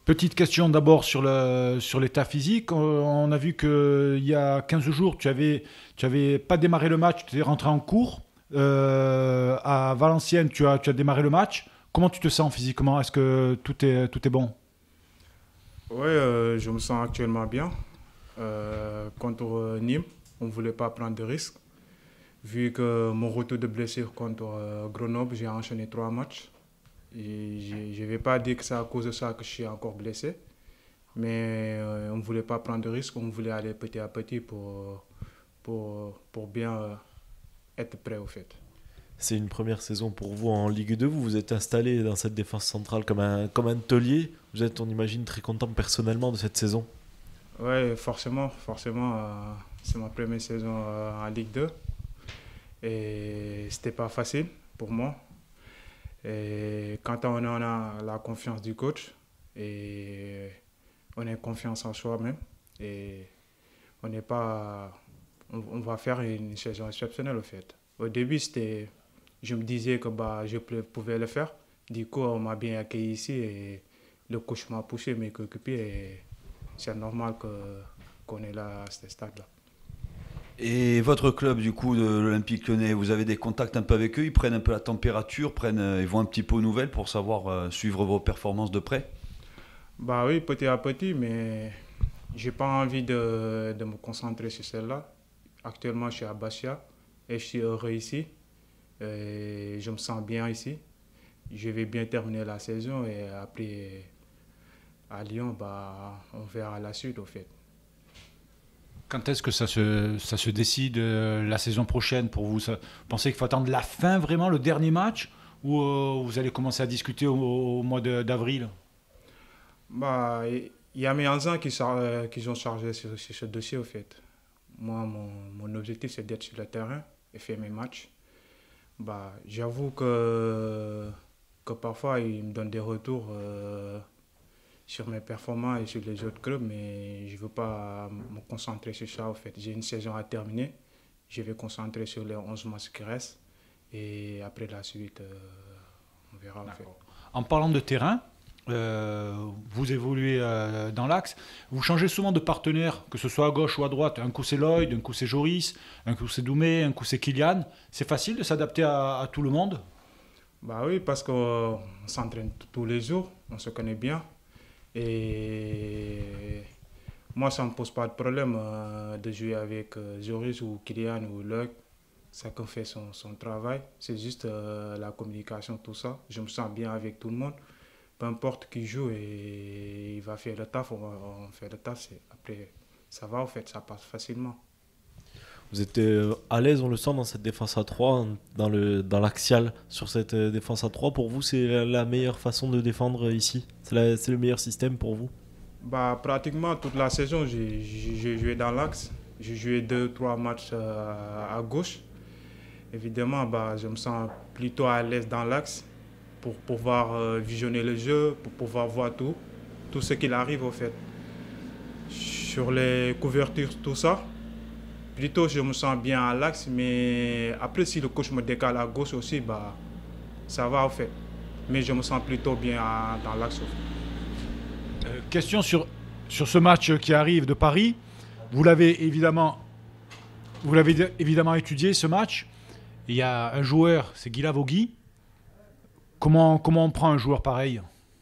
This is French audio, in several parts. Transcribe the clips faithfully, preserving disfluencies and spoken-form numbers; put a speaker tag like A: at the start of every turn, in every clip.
A: Petite question d'abord sur le, sur l'état physique. On, on a vu qu'il y a quinze jours, tu avais, tu avais pas démarré le match, tu es rentré en cours. Euh, à Valenciennes, tu as, tu as démarré le match. Comment tu te sens physiquement? Est-ce que tout est, tout est bon?
B: Ouais, euh, je me sens actuellement bien. Euh, contre euh, Nîmes, on ne voulait pas prendre de risques. Vu que mon retour de blessure contre euh, Grenoble, j'ai enchaîné trois matchs. Et je ne vais pas dire que c'est à cause de ça que je suis encore blessé. Mais euh, on ne voulait pas prendre de risques, on voulait aller petit à petit pour, pour, pour bien euh, être prêt au fait.
C: C'est une première saison pour vous en Ligue deux. Vous vous êtes installé dans cette défense centrale comme un, comme un taulier. Vous êtes, on imagine, très content personnellement de cette saison.
B: Oui, forcément, forcément euh, c'est ma première saison euh, en Ligue deux. Et c'était pas facile pour moi. Et quand on a la confiance du coach et on a confiance en soi-même et on n'est pas, on, on va faire une saison exceptionnelle au fait. Au début, c'était, je me disais que bah, je pouvais le faire. Du coup, on m'a bien accueilli ici et le coach m'a poussé, mes coéquipiers et c'est normal que, qu'on est là à ce stade-là.
D: Et votre club, du coup, de l'Olympique Lyonnais, vous avez des contacts un peu avec eux? Ils prennent un peu la température, prennent, euh, ils vont un petit peu aux nouvelles pour savoir euh, suivre vos performances de près?
B: Bah oui, petit à petit, mais j'ai pas envie de, de me concentrer sur celle-là. Actuellement, je suis à Bastia et je suis heureux ici. Et je me sens bien ici. Je vais bien terminer la saison et après à Lyon, bah, on verra la suite au fait.
A: Quand est-ce que ça se, ça se décide euh, la saison prochaine pour vous? Ça, vous pensez qu'il faut attendre la fin, vraiment, le dernier match? Ou euh, vous allez commencer à discuter au, au mois de- d'avril?
B: Bah, il y a mes anciens qui, char- qui sont chargés sur, sur ce dossier au fait. Moi, mon, mon objectif, c'est d'être sur le terrain et faire mes matchs. Bah, j'avoue que, que parfois, ils me donnent des retours euh, sur mes performances et sur les autres clubs, mais je ne veux pas me concentrer sur ça. En fait. J'ai une saison à terminer. Je vais me concentrer sur les onze matchs qui restent. Et après la suite, euh, on verra. En fait.
A: En parlant de terrain, euh, vous évoluez euh, dans l'axe. Vous changez souvent de partenaire, que ce soit à gauche ou à droite. Un coup c'est Lloyd, un coup c'est Joris, un coup c'est Doumé, un coup c'est Kylian. C'est facile de s'adapter à, à tout le monde?
B: Bah oui, parce qu'on s'entraîne t- tous les jours, on se connaît bien. Et moi, ça ne me pose pas de problème euh, de jouer avec euh, Joris ou Kylian ou Luc. Chacun fait son, son travail. C'est juste euh, la communication, tout ça. Je me sens bien avec tout le monde. Peu importe qui joue et il va faire le taf, on, va- on fait le taf. c'est- Après, ça va, en fait, ça passe facilement.
C: Vous êtes euh, à l'aise, on le sent, dans cette défense à trois, dans le, dans l'axial sur cette euh, défense à trois. Pour vous, c'est la, la meilleure façon de défendre euh, ici? C'est la- c'est le meilleur système pour vous?
B: Bah, pratiquement toute la saison, j'ai j'ai- j'ai joué dans l'axe. J'ai joué deux, trois matchs euh, à gauche. Évidemment, bah, je me sens plutôt à l'aise dans l'axe pour pouvoir euh, visionner le jeu, pour pouvoir voir tout, tout ce qu'il arrive au fait. Sur les couvertures, tout ça, plutôt je me sens bien à l'axe, mais après si le coach me décale à gauche aussi, bah, ça va au fait. Mais je me sens plutôt bien à- dans l'axe. au fait.
A: Euh, question sur, sur ce match qui arrive de Paris. Vous l'avez évidemment, vous l'avez évidemment étudié, ce match. Il y a un joueur, c'est Guy Lavogui. Comment, comment on prend un joueur pareil?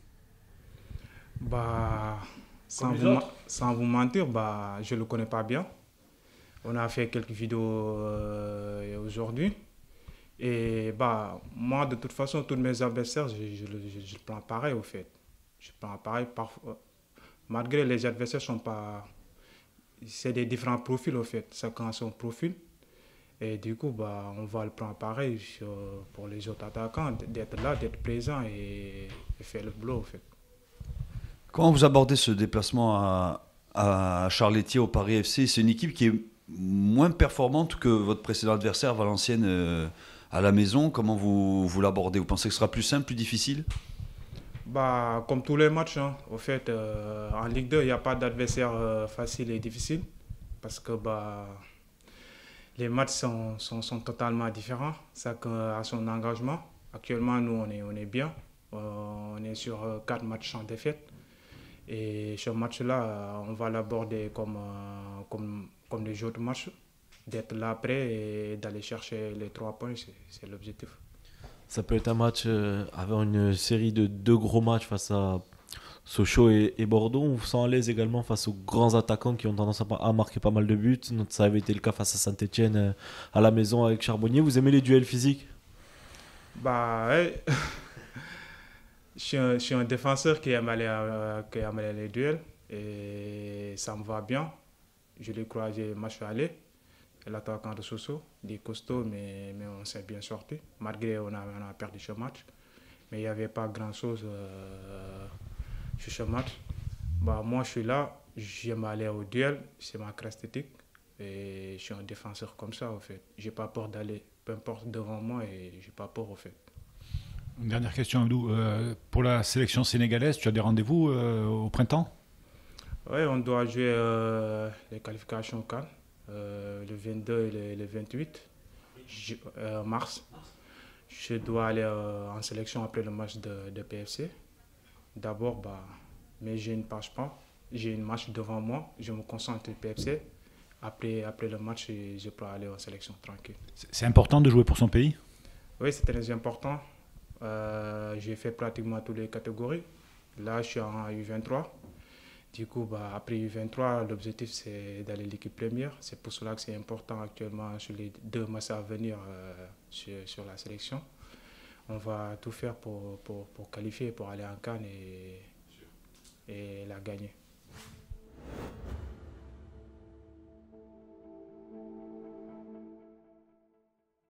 B: Bah, sans
A: Comme les
B: vous, ma-
A: autres?
B: sans vous mentir, bah, je ne le connais pas bien. On a fait quelques vidéos euh, aujourd'hui. Et bah, moi, de toute façon, tous mes adversaires, je, je, le- je- je le prends pareil au fait. Je prends pareil parfois. Malgré les adversaires sont pas. C'est des différents profils au fait. Chacun a son profil. Et du coup, bah, on va le prendre pareil sur- pour les autres attaquants, d'être là, d'être présent et, et faire le boulot au fait.
D: Comment vous abordez ce déplacement à, à Charlétier au Paris F C? C'est une équipe qui est moins performante que votre précédent adversaire, Valenciennes, euh, à la maison. Comment vous, vous l'abordez? Vous pensez que ce sera plus simple, plus difficile?
B: Bah, comme tous les matchs, hein, au fait, euh, en Ligue deux, il n'y a pas d'adversaire euh, facile et difficile parce que bah, les matchs sont, sont, sont totalement différents. Chacun a son engagement. Actuellement, nous, on est, on est bien. Euh, on est sur euh, quatre matchs sans défaite. Et ce match-là, on va l'aborder comme, euh, comme, comme les autres matchs, d'être là après et d'aller chercher les trois points, c'est l'objectif.
C: Ça peut être un match euh, avec une série de deux gros matchs face à Sochaux et, et Bordeaux. On vous sent à l'aise également face aux grands attaquants qui ont tendance à, à marquer pas mal de buts. Ça avait été le cas face à Saint-Etienne euh, à la maison avec Charbonnier. Vous aimez les duels physiques?
B: Bah ouais. je, suis un, je suis un défenseur qui aime aller, euh, qui aime aller les duels et ça me va bien. Je l'ai croisé match aller. L'attaquant de Sochaux, il est costaud, mais, mais on s'est bien sorti. Malgré on a, on a perdu ce match. Mais il n'y avait pas grand-chose euh, sur ce match. Bah, moi, je suis là, j'aime aller au duel, c'est ma caractéristique. Et je suis un défenseur comme ça, en fait. Je n'ai pas peur d'aller, peu importe devant moi, et je n'ai pas peur, en fait.
A: Une dernière question, Abdou. Euh, pour la sélection sénégalaise, tu as des rendez-vous euh, au printemps?
B: Oui, on doit jouer euh, les qualifications C A N. Euh, le vingt-deux et le, le vingt-huit je, euh, mars. Je dois aller euh, en sélection après le match de, de P F C. D'abord, bah, mais je ne passe pas. J'ai une match devant moi. Je me concentre sur P F C. Après, après le match, je peux aller en sélection tranquille.
A: C'est important de jouer pour son pays?
B: Oui, c'est très important. Euh, J'ai fait pratiquement toutes les catégories. Là, je suis en U vingt-trois. Du coup, bah, après U vingt-trois, l'objectif c'est d'aller l'équipe première. C'est pour cela que c'est important actuellement sur les deux matchs à venir euh, sur, sur la sélection. On va tout faire pour, pour, pour qualifier, pour aller en C A N et, et la gagner.